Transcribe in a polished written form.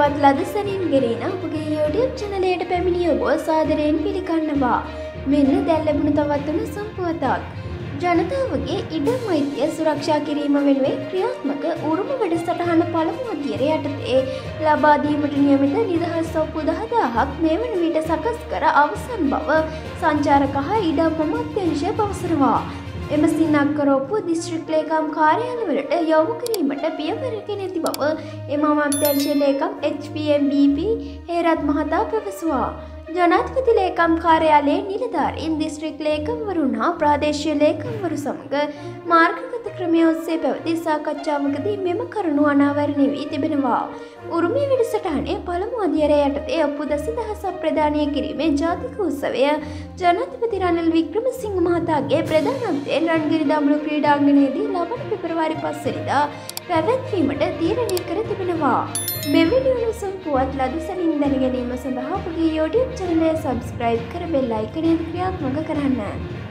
පුවත් ලදසනින් ගෙරෙන ඔබගේ YouTube channel එකට පැමිණිය ඔබ සාදරයෙන් පිළිගන්නවා. මෙන්න දැන් ලැබුණු තවත් උණුසුම් පුවතක්. ජනතාවගේ ඉඩම් අයිතිය සුරක්ෂා කිරීම වෙනුවෙන් ක්‍රියාත්මක උරුම වැඩසටහන පළමු අදියර යටතේ ලබා දීමට නියමිත නිදහස් ඔප්පු 10000ක් මේ වන විට සකස් කර අවසන් බව සංචාරක හා ඉඩම් අමාත්‍යාංශය පවසනවා. එම සින්නක්කරෝපු දිස්ත්‍රික් ලේකම් කාර්යාලවලට යොමු කිරීමට පියවරගෙන ඇති බව එම අමාත්‍යාංශ ලේකම් HPMBP හේරත් මහතා පැවසුවා. ජනාධිපති ලේකම් කාර්යාලයේ නිලධාරීන් දිස්ත්‍රික් ලේකම්වරුන් හා ප්‍රාදේශීය ලේකම්වරු සමග මාර්ගගත ක්‍රමය ඔස්සේ පැවති සාකච්ඡාවකදී මෙම කරුණු අනාවරණය වී තිබෙනවා. උරුමය වැඩසටහනේ පළමු අදියර යටතේ ඔප්පු 10000ක් ප්‍රදානය කිරීමේ ජාතික උත්සවය ජනාධිපති රනිල් වික්‍රමසිංහ මහතාගේ ප්‍රධානත්වයෙන් රන්ගිරි දඹුල්ල ක්‍රීඩාංගණයේදී ලබන පෙබරවාරි 5 වෙනිදා පැවැත්වීමට තීරණය කර තිබෙනවා. මෙවැනි උණුසුම් පුවත් ලදසනින් දැන ගැනීම සඳහා අපගේ YouTube channel එක subscribe කර bell icon එක ක්‍රියාත්මක කරන්න.